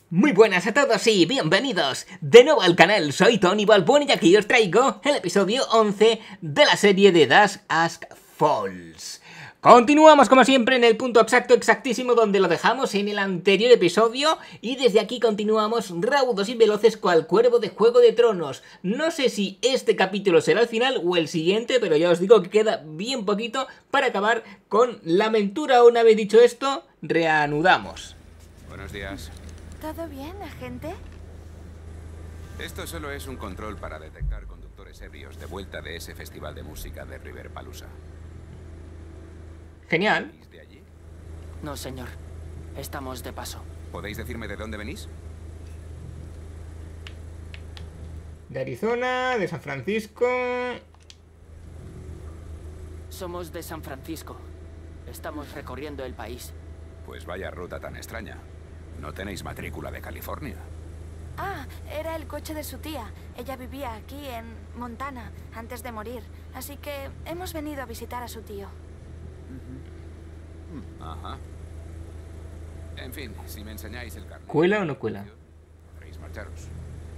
Muy buenas a todos y bienvenidos de nuevo al canal, soy Tony Balbón y aquí os traigo el episodio 11 de la serie de Dash Ask Falls. Continuamos como siempre en el punto exactísimo donde lo dejamos en el anterior episodio y desde aquí continuamos raudos y veloces cual cuervo de Juego de Tronos. No sé si este capítulo será el final o el siguiente, pero ya os digo que queda bien poquito para acabar con la aventura. Una vez dicho esto, reanudamos. Buenos días. ¿Todo bien, agente? Esto solo es un control para detectar conductores ebrios de vuelta de ese festival de música de Riverpalooza. Genial. ¿Venís de allí? No, señor. Estamos de paso. ¿Podéis decirme de dónde venís? De Arizona, de San Francisco. Somos de San Francisco. Estamos recorriendo el país. Pues vaya ruta tan extraña. ¿No tenéis matrícula de California? Ah, era el coche de su tía. Ella vivía aquí en Montana antes de morir. Así que hemos venido a visitar a su tío. Ajá. En fin, si me enseñáis el carnet... ¿Cuela o no cuela? Podréis marcharos.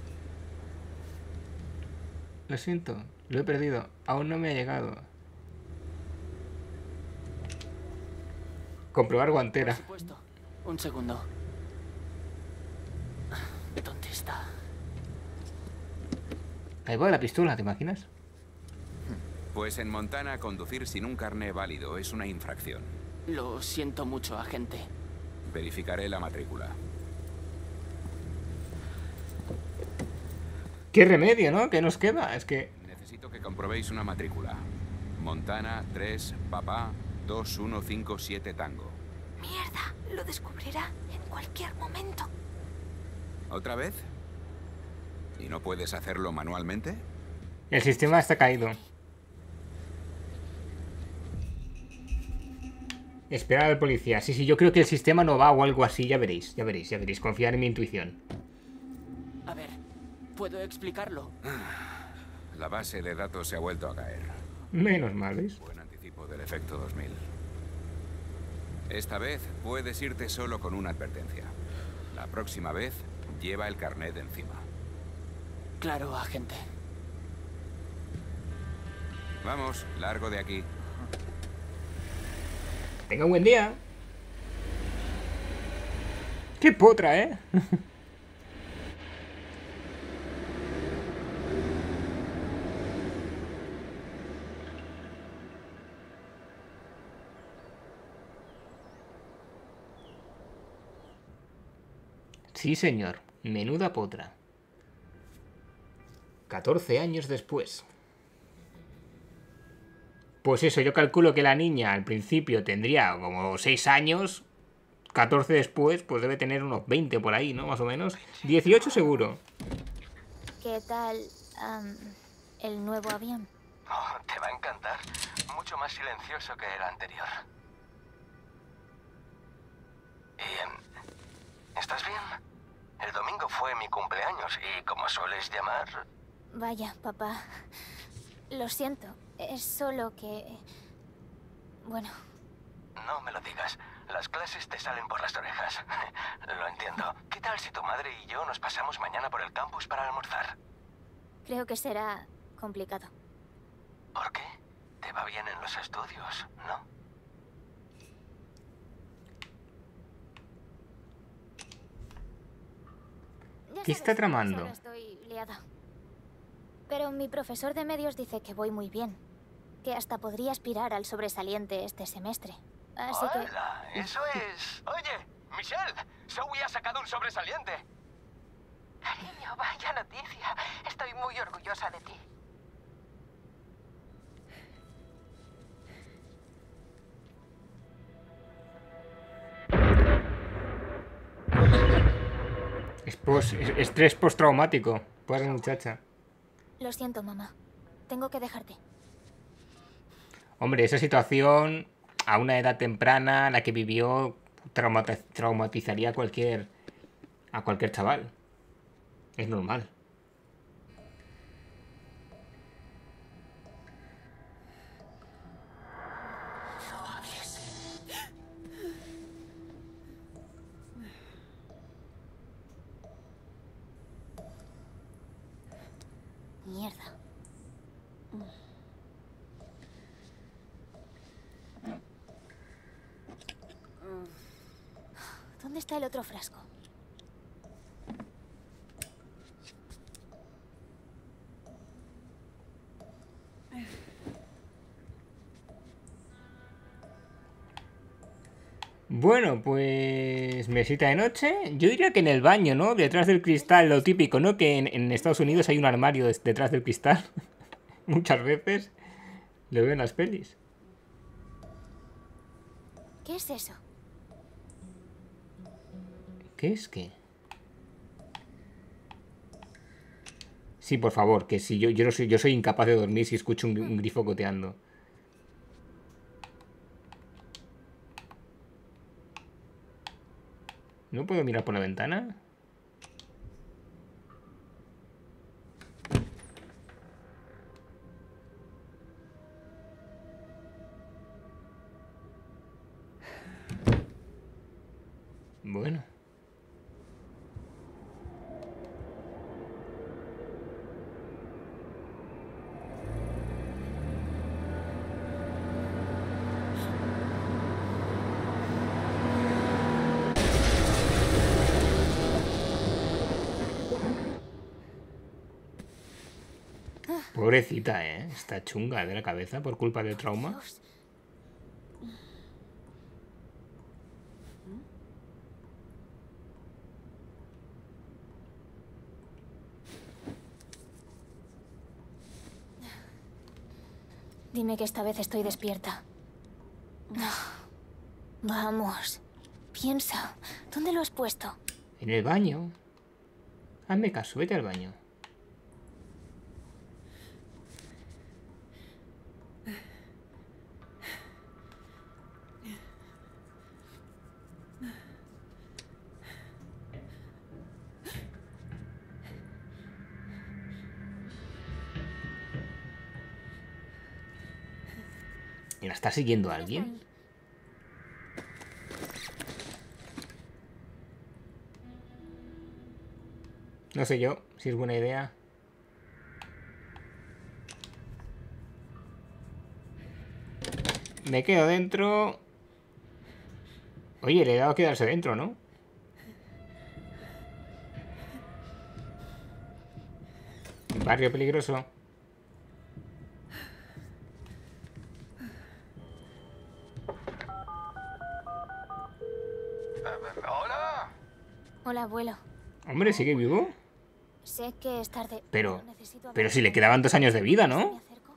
Lo siento, lo he perdido. Aún no me ha llegado. Comprobar Por guantera. supuesto. Un segundo. ¿Dónde está? Ahí va la pistola, ¿te imaginas? Pues en Montana conducir sin un carné válido es una infracción. Lo siento mucho, agente. Verificaré la matrícula. ¿Qué remedio, no? ¿Qué nos queda? Es que... Necesito que comprobéis una matrícula. Montana 3, papá, 2157 Tango. Mierda, lo descubrirá en cualquier momento. ¿Otra vez? ¿Y no puedes hacerlo manualmente? el sistema está caído. Esperar al policía. Sí, yo creo que el sistema no va o algo así. Ya veréis. Confiar en mi intuición. A ver, ¿puedo explicarlo? La base de datos se ha vuelto a caer. Menos mal, ¿veis? Buen anticipo del efecto 2000. Esta vez puedes irte solo con una advertencia. La próxima vez, lleva el carnet encima. Claro, agente. Vamos, largo de aquí. Tenga un buen día. Qué potra, ¿eh? Sí, señor. Menuda potra. 14 años después. Pues eso, yo calculo que la niña al principio tendría como 6 años. 14 después, pues debe tener unos 20 por ahí, ¿no? Más o menos. 18 seguro. ¿Qué tal el nuevo avión? Oh, te va a encantar. Mucho más silencioso que el anterior. ¿Y estás bien? El domingo fue mi cumpleaños y como sueles llamar... Vaya, papá. Lo siento. Es solo que... Bueno, No me lo digas. Las clases te salen por las orejas. Lo entiendo. ¿Qué tal si tu madre y yo nos pasamos mañana por el campus para almorzar? creo que será complicado. ¿Por qué? Te va bien en los estudios, ¿no? Ya ¿Qué está sabes, tramando? ahora estoy liada. Pero mi profesor de medios dice que voy muy bien. Que hasta podría aspirar al sobresaliente este semestre. Así que... ¡Hola! ¡Eso es! Oye, Michelle, Zoe ha sacado un sobresaliente. Cariño, vaya noticia. Estoy muy orgullosa de ti. Estrés postraumático. Pobre muchacha. Lo siento, mamá. Tengo que dejarte. Hombre, esa situación a una edad temprana, la que vivió, traumatizaría a cualquier chaval. Es normal. Mierda. ¿Dónde está el otro frasco? Bueno, pues mesita de noche. Yo diría que en el baño, ¿no? Detrás del cristal, lo típico, ¿no? Que en Estados Unidos hay un armario detrás del cristal. Muchas veces lo veo en las pelis. ¿Qué es eso? ¿Qué es qué? Sí, por favor, que si yo soy incapaz de dormir si escucho un grifo goteando. ¿No puedo mirar por la ventana? Bueno. Pobrecita, ¿eh? Está chunga de la cabeza por culpa del trauma. Dios. Dime que esta vez estoy despierta. No. Vamos. Piensa. ¿Dónde lo has puesto? En el baño. Hazme caso, vete al baño. ¿La está siguiendo alguien? No sé yo si es buena idea. Me quedo dentro. Oye, le he dado a quedarse dentro, ¿no? Barrio peligroso. Hola. Hola, abuelo. Hombre, ¿sigue vivo? Sé que es tarde. Pero necesito pero hablar si le con- quedaban 2 años de vida, ¿Me ¿no? acerco?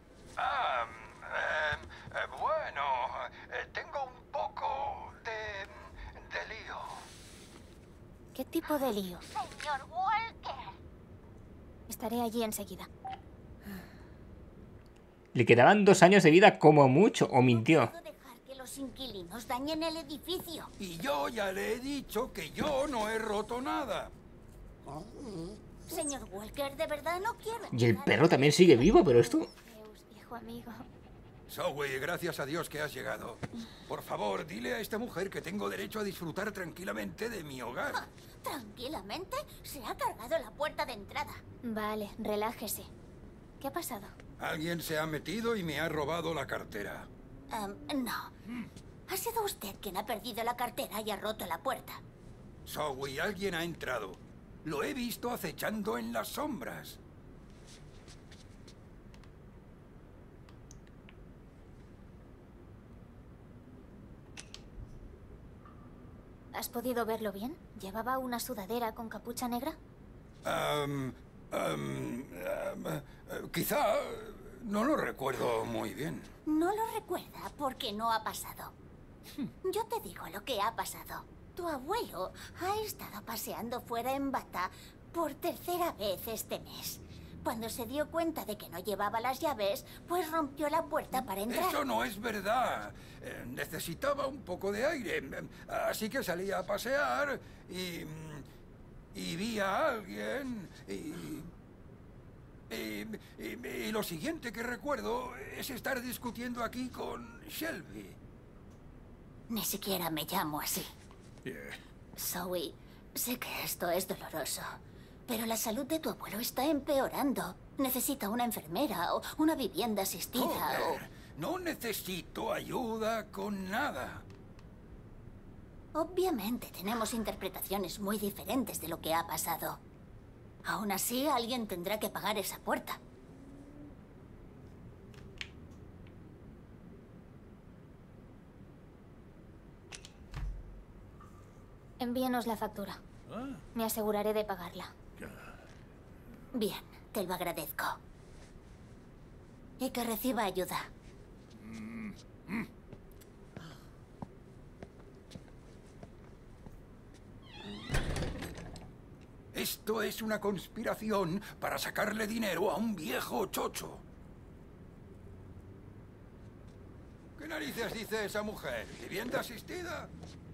Bueno, tengo un poco de lío. ¿Qué tipo de lío? Señor Walker. Estaré allí enseguida. Le quedaban 2 años de vida como mucho, o mintió. No puedo dejar que los inquilinos dañen el edificio. Y yo ya le he dicho que yo no he roto nada. Señor Walker, de verdad no quiero. Y el empezar perro también sigue vivo, pero esto... Zeus, viejo amigo. Zoe, gracias a Dios que has llegado. Por favor, dile a esta mujer que tengo derecho a disfrutar tranquilamente de mi hogar. Tranquilamente, se ha cargado la puerta de entrada. Vale, relájese. ¿Qué ha pasado? Alguien se ha metido y me ha robado la cartera. No. Ha sido usted quien ha perdido la cartera y ha roto la puerta. Zoe, alguien ha entrado. Lo he visto acechando en las sombras. ¿Has podido verlo bien? ¿Llevaba una sudadera con capucha negra? Quizá no lo recuerdo muy bien. No lo recuerda porque no ha pasado. Yo te digo lo que ha pasado. Tu abuelo ha estado paseando fuera en bata por tercera vez este mes. Cuando se dio cuenta de que no llevaba las llaves, pues rompió la puerta para entrar. Eso no es verdad. Necesitaba un poco de aire. Así que salí a pasear y vi a alguien y lo siguiente que recuerdo es estar discutiendo aquí con Shelby. Ni siquiera me llamo así. Zoe, sé que esto es doloroso, pero la salud de tu abuelo está empeorando. Necesita una enfermera o una vivienda asistida Joder, no necesito ayuda con nada. Obviamente tenemos interpretaciones muy diferentes de lo que ha pasado. Aún así, alguien tendrá que pagar esa puerta. Envíenos la factura. Me aseguraré de pagarla. Bien, te lo agradezco. Y que reciba ayuda. Esto es una conspiración para sacarle dinero a un viejo chocho. ¿Qué narices dice esa mujer? ¿Vivienda asistida?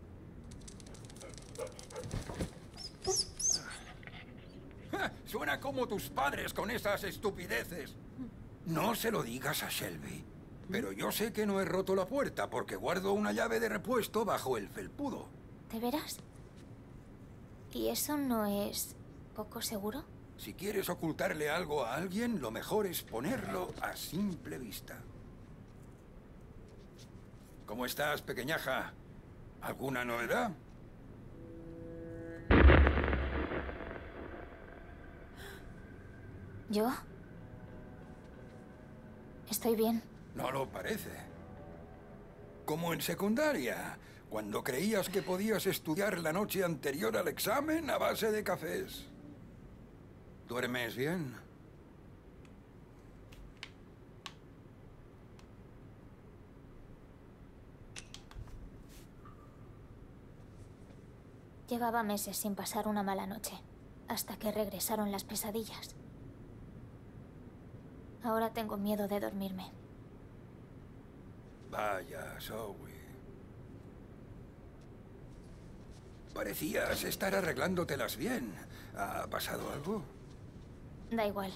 Ja, suena como tus padres con esas estupideces. No se lo digas a Shelby. Pero yo sé que no he roto la puerta porque guardo una llave de repuesto bajo el felpudo. ¿De veras? ¿Y eso no es poco seguro? Si quieres ocultarle algo a alguien, lo mejor es ponerlo a simple vista. ¿Cómo estás, pequeñaja? ¿Alguna novedad? ¿Yo? Estoy bien. No lo parece. Como en secundaria, cuando creías que podías estudiar la noche anterior al examen a base de cafés. ¿Duermes bien? Llevaba meses sin pasar una mala noche, hasta que regresaron las pesadillas. Ahora tengo miedo de dormirme. Vaya, Zoe. Parecías estar arreglándotelas bien. ¿Ha pasado algo? Da igual.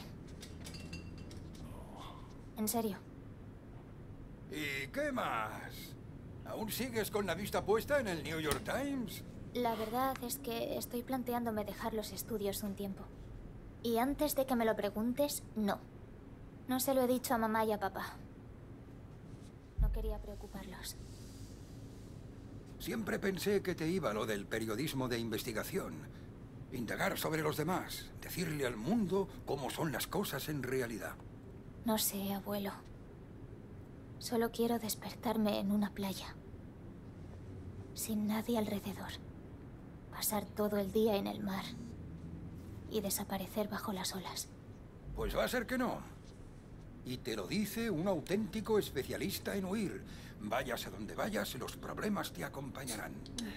En serio. ¿Y qué más? ¿Aún sigues con la vista puesta en el New York Times? La verdad es que estoy planteándome dejar los estudios un tiempo. Y antes de que me lo preguntes, no. No se lo he dicho a mamá y a papá. No quería preocuparlos. Siempre pensé que te iba lo del periodismo de investigación. Indagar sobre los demás, decirle al mundo cómo son las cosas en realidad. No sé, abuelo. Solo quiero despertarme en una playa. Sin nadie alrededor. Pasar todo el día en el mar. Y desaparecer bajo las olas. Pues va a ser que no. Y te lo dice un auténtico especialista en huir. Vayas a donde vayas, los problemas te acompañarán.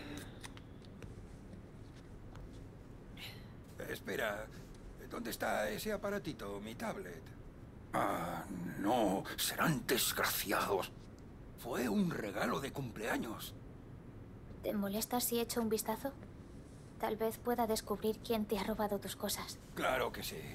Espera, ¿dónde está ese aparatito, mi tablet? Ah, no, serán desgraciados. Fue un regalo de cumpleaños. ¿Te molesta si echo un vistazo? Tal vez pueda descubrir quién te ha robado tus cosas. Claro que sí.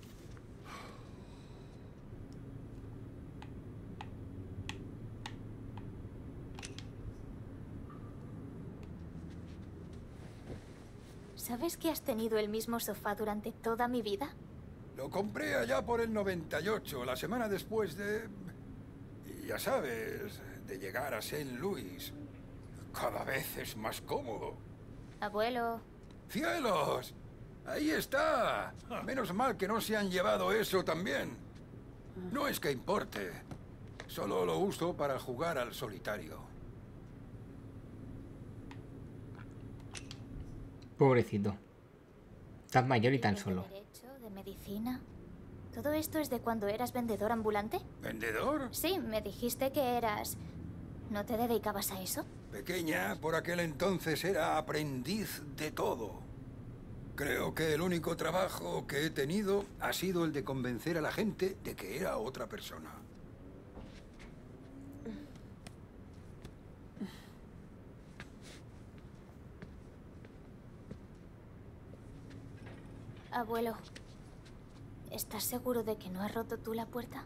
¿Sabes que has tenido el mismo sofá durante toda mi vida? Lo compré allá por el 98, la semana después de... Ya sabes, de llegar a St. Louis. Cada vez es más cómodo. Abuelo. ¡Cielos! Ahí está. Menos mal que no se han llevado eso también. No es que importe. Solo lo uso para jugar al solitario. Pobrecito. Tan mayor y tan ¿De solo. derecho, de medicina? ¿Todo esto es de cuando eras vendedor ambulante? ¿Vendedor? Sí, me dijiste que eras... ¿No te dedicabas a eso? Pequeña, por aquel entonces era aprendiz de todo. Creo que el único trabajo que he tenido ha sido el de convencer a la gente de que era otra persona. Abuelo, ¿estás seguro de que no has roto tú la puerta?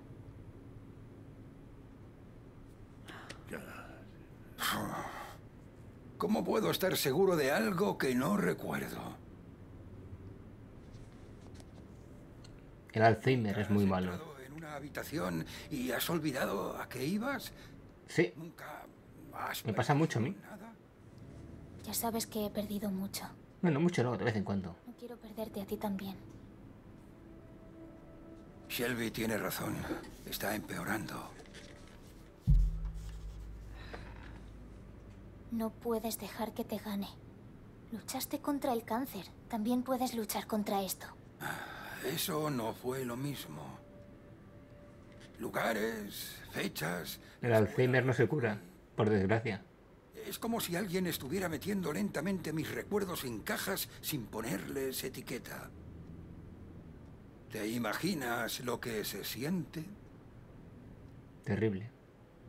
¿Cómo puedo estar seguro de algo que no recuerdo? El Alzheimer es muy ¿Has malo. entrado en una habitación y has olvidado a qué ibas? Sí, Nunca has me pasa mucho a mí. perdido nada. Ya sabes que he perdido mucho. Bueno, mucho no, de vez en cuando. No quiero perderte a ti también. Shelby tiene razón. Está empeorando. No puedes dejar que te gane. Luchaste contra el cáncer. También puedes luchar contra esto. Eso no fue lo mismo. Lugares, fechas... El Alzheimer no se cura, por desgracia. Es como si alguien estuviera metiendo lentamente mis recuerdos en cajas sin ponerles etiqueta. ¿Te imaginas lo que se siente? Terrible.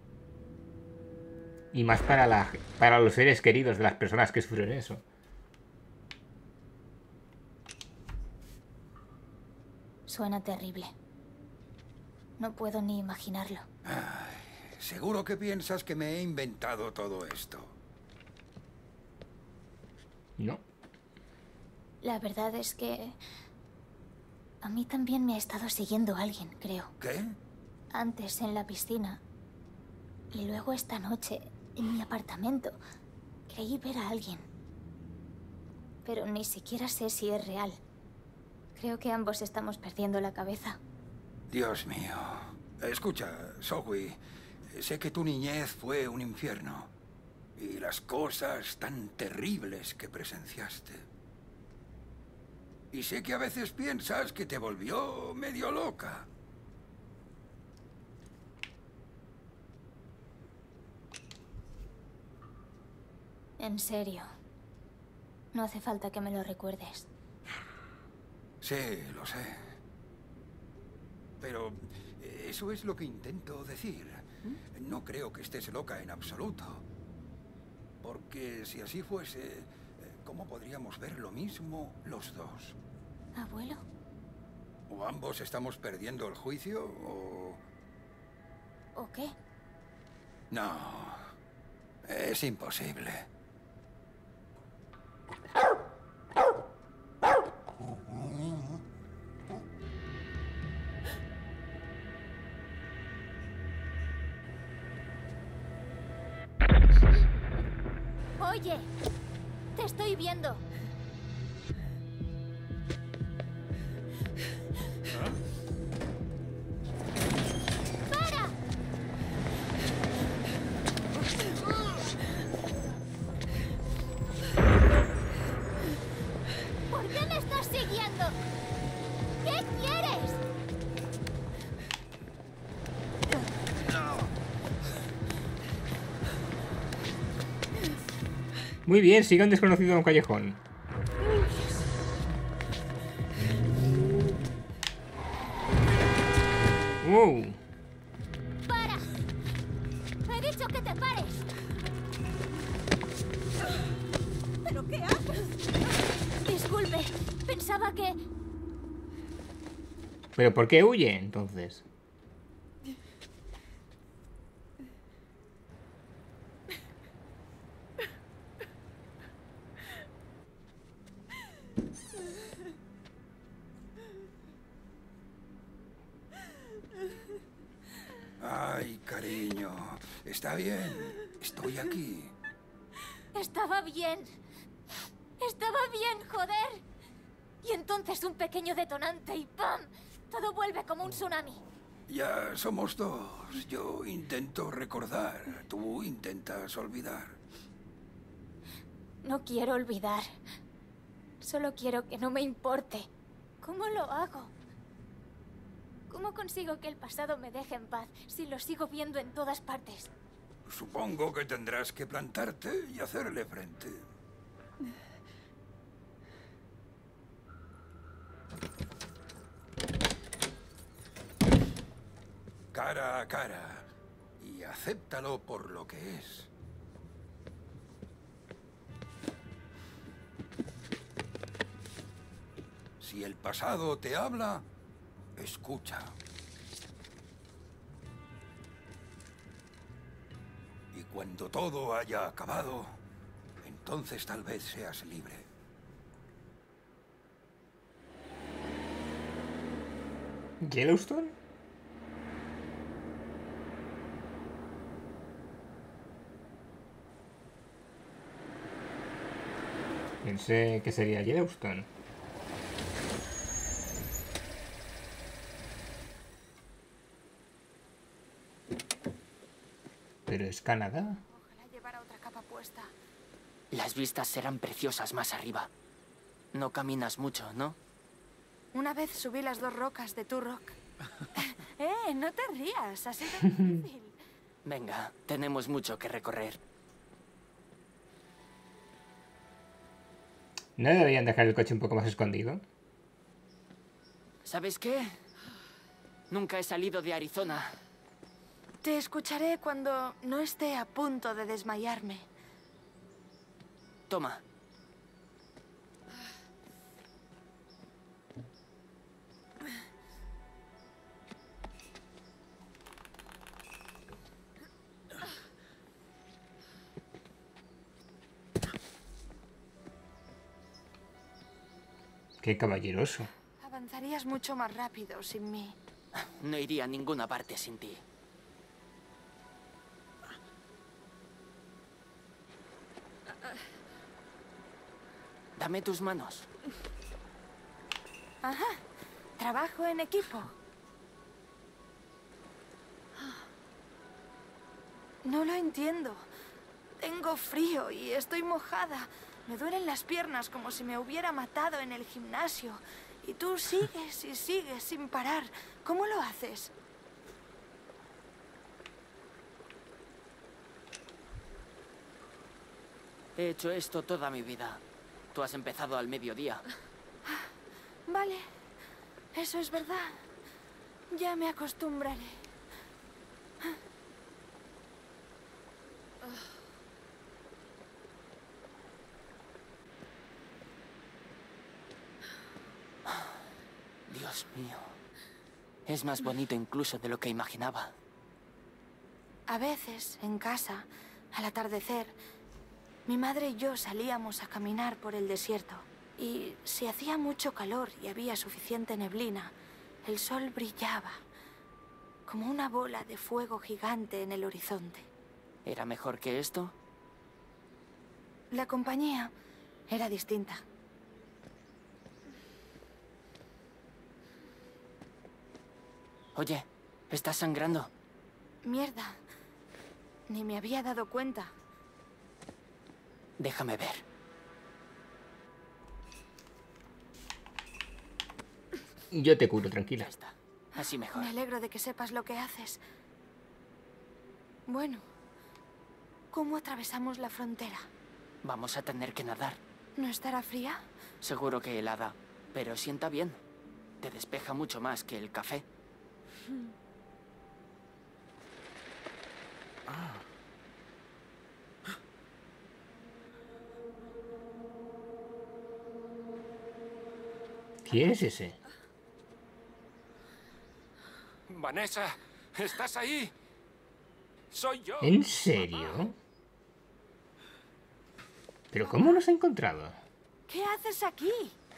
Y más para los seres queridos de las personas que sufren eso. Suena terrible. No puedo ni imaginarlo. Seguro que piensas que me he inventado todo esto. ¿No? La verdad es que... a mí también me ha estado siguiendo alguien, creo. ¿Qué? Antes en la piscina. Y luego esta noche, en mi apartamento. Creí ver a alguien. Pero ni siquiera sé si es real. Creo que ambos estamos perdiendo la cabeza. Dios mío. Escucha, Zoe, sé que tu niñez fue un infierno. Y las cosas tan terribles que presenciaste. Y sé que a veces piensas que te volvió medio loca. En serio. No hace falta que me lo recuerdes. Sí, lo sé. Pero eso es lo que intento decir. No creo que estés loca en absoluto. Porque si así fuese, ¿cómo podríamos ver lo mismo los dos? ¿Abuelo? ¿O ambos estamos perdiendo el juicio o...? ¿O qué? No, es imposible. Oye, te estoy viendo. ¡Para! ¿Por qué me estás siguiendo? ¿Qué quieres? Muy bien, sigue un desconocido en un callejón. ¡Para! ¡He dicho que te pares! ¿Pero qué haces? Disculpe, pensaba que... ¿Pero por qué huye, entonces? Ay, cariño. Está bien. Estoy aquí. Estaba bien. Estaba bien, joder. Y entonces un pequeño detonante y ¡pam! Todo vuelve como un tsunami. Ya somos dos. Yo intento recordar. Tú intentas olvidar. No quiero olvidar. Solo quiero que no me importe. ¿Cómo lo hago? ¿Cómo consigo que el pasado me deje en paz si lo sigo viendo en todas partes? Supongo que tendrás que plantarte y hacerle frente. Cara a cara. Y acéptalo por lo que es. Si el pasado te habla, escucha. Y cuando todo haya acabado, entonces tal vez seas libre. ¿Yellowstone? Pensé que sería Yellowstone. Pero es Canadá. Ojalá llevara otra capa puesta. Las vistas serán preciosas más arriba. No caminas mucho, ¿no? Una vez subí las 2 rocas de Turrock. No te rías, ha sido difícil. Venga, tenemos mucho que recorrer. ¿No deberían dejar el coche un poco más escondido? ¿Sabes qué? Nunca he salido de Arizona. Te escucharé cuando no esté a punto de desmayarme. Toma. Qué caballeroso. Avanzarías mucho más rápido sin mí. No iría a ninguna parte sin ti. Dame tus manos. Ajá, trabajo en equipo. No lo entiendo. Tengo frío y estoy mojada. Me duelen las piernas como si me hubiera matado en el gimnasio. Y tú sigues y sigues sin parar. ¿Cómo lo haces? He hecho esto toda mi vida. Tú has empezado al mediodía. Vale, eso es verdad. Ya me acostumbraré. Dios mío. Es más bonito incluso de lo que imaginaba. A veces, en casa, al atardecer, mi madre y yo salíamos a caminar por el desierto. Y si hacía mucho calor y había suficiente neblina, el sol brillaba como una bola de fuego gigante en el horizonte. ¿Era mejor que esto? La compañía era distinta. Oye, ¿estás sangrando? Mierda. Ni me había dado cuenta. Déjame ver. Yo te curo, tranquila. Ya está. Así mejor. Me alegro de que sepas lo que haces. Bueno, ¿cómo atravesamos la frontera? Vamos a tener que nadar. ¿No estará fría? Seguro que helada, pero sienta bien. Te despeja mucho más que el café. ¿Quién es ese? Vanessa, ¿estás ahí? Soy yo. ¿En serio? ¿Pero cómo nos ha encontrado? ¿Qué haces aquí?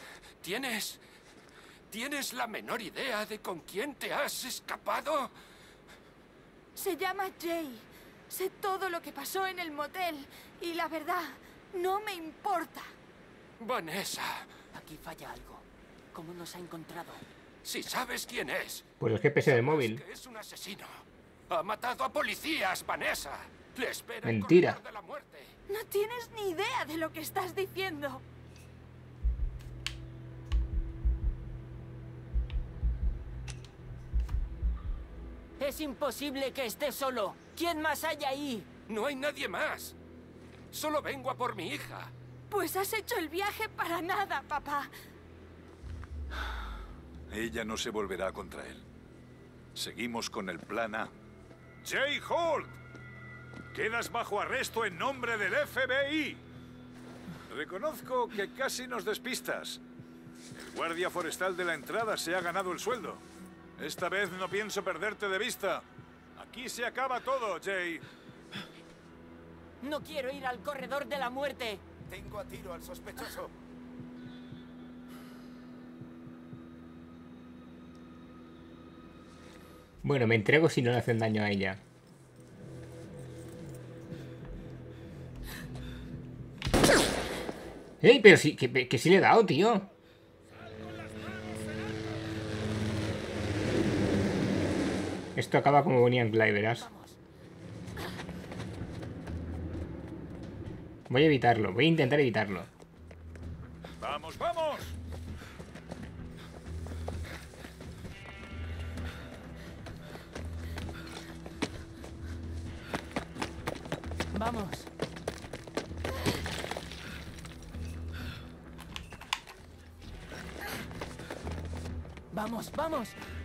¿Tienes la menor idea de con quién te has escapado? Se llama Jay. Sé todo lo que pasó en el motel. Y la verdad, no me importa. Vanessa, Aquí falla algo. ¿Cómo nos ha encontrado? si sabes quién es. Por el GPS del móvil. Que es un asesino. Ha matado a policías, Vanessa. Le espera el Mentira. corredor de la muerte. No tienes ni idea de lo que estás diciendo. Es imposible que esté solo. ¿Quién más hay ahí? No hay nadie más. Solo vengo a por mi hija. Pues has hecho el viaje para nada, papá. Ella no se volverá contra él. Seguimos con el plan A. ¡Jay Holt! Quedas bajo arresto en nombre del FBI. Reconozco que casi nos despistas. El guardia forestal de la entrada se ha ganado el sueldo. Esta vez no pienso perderte de vista. Aquí se acaba todo, Jay. No quiero ir al corredor de la muerte. Tengo a tiro al sospechoso. Bueno, me entrego si no le hacen daño a ella. ¡Ey! Pero sí, que sí le he dado, tío. Esto acaba como Bonnie and Clyde, verás. Voy a evitarlo, voy a intentar evitarlo. ¡Vamos, vamos! Vamos. Vamos, vamos.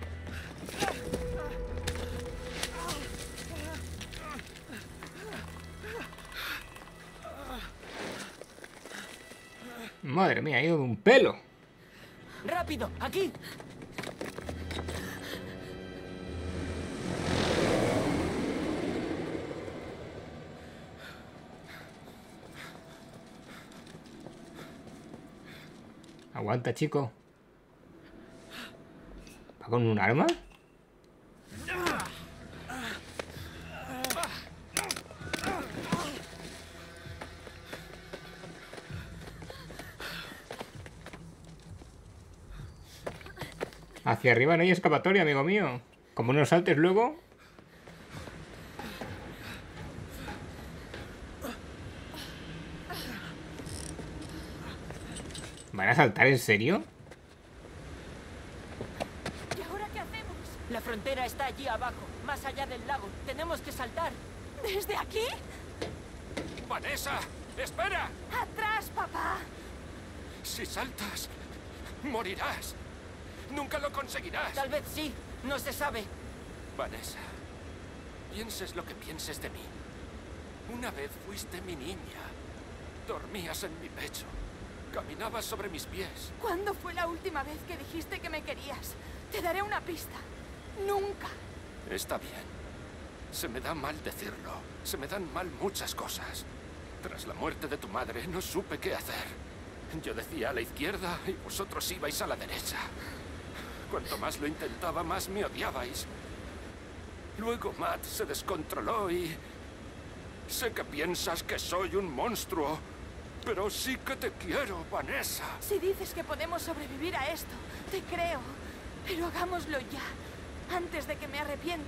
Madre mía, ha ido de un pelo. ¡Rápido! ¡Aquí! Aguanta, chico. ¿Va con un arma? Hacia arriba no hay escapatoria, amigo mío. Como no saltes luego... ¿Van a saltar en serio? ¿Y ahora qué hacemos? La frontera está allí abajo, más allá del lago. Tenemos que saltar. ¿Desde aquí? ¡Vanessa! ¡Espera! ¡Atrás, papá! Si saltas, morirás. Nunca lo conseguirás. Tal vez sí, no se sabe. Vanessa, pienses lo que pienses de mí. Una vez fuiste mi niña. Dormías en mi pecho. Caminabas sobre mis pies. ¿Cuándo fue la última vez que dijiste que me querías? Te daré una pista. Nunca. Está bien. Se me da mal decirlo. Se me dan mal muchas cosas. Tras la muerte de tu madre, no supe qué hacer. Yo decía a la izquierda y vosotros ibais a la derecha. Cuanto más lo intentaba, más me odiabais. Luego Matt se descontroló y... Sé que piensas que soy un monstruo, pero sí que te quiero, Vanessa. Si dices que podemos sobrevivir a esto, te creo. Pero hagámoslo ya, antes de que me arrepienta.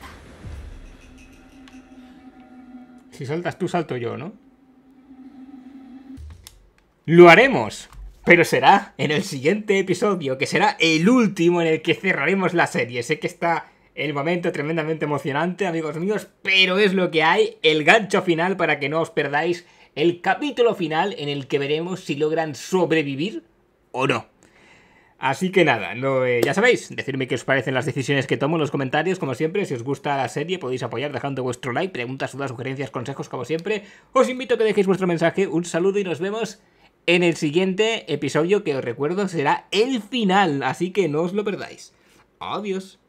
Si saltas tú, salto yo, ¿no? ¡Lo haremos! Pero será en el siguiente episodio, que será el último en el que cerraremos la serie. Sé que está el momento tremendamente emocionante, amigos míos, pero es lo que hay, el gancho final para que no os perdáis el capítulo final en el que veremos si logran sobrevivir o no. Así que nada, ya sabéis, decidme qué os parecen las decisiones que tomo en los comentarios, como siempre. Si os gusta la serie podéis apoyar dejando vuestro like, preguntas, dudas, sugerencias, consejos, como siempre. Os invito a que dejéis vuestro mensaje, un saludo y nos vemos en el siguiente episodio, que os recuerdo será el final, así que no os lo perdáis. Adiós.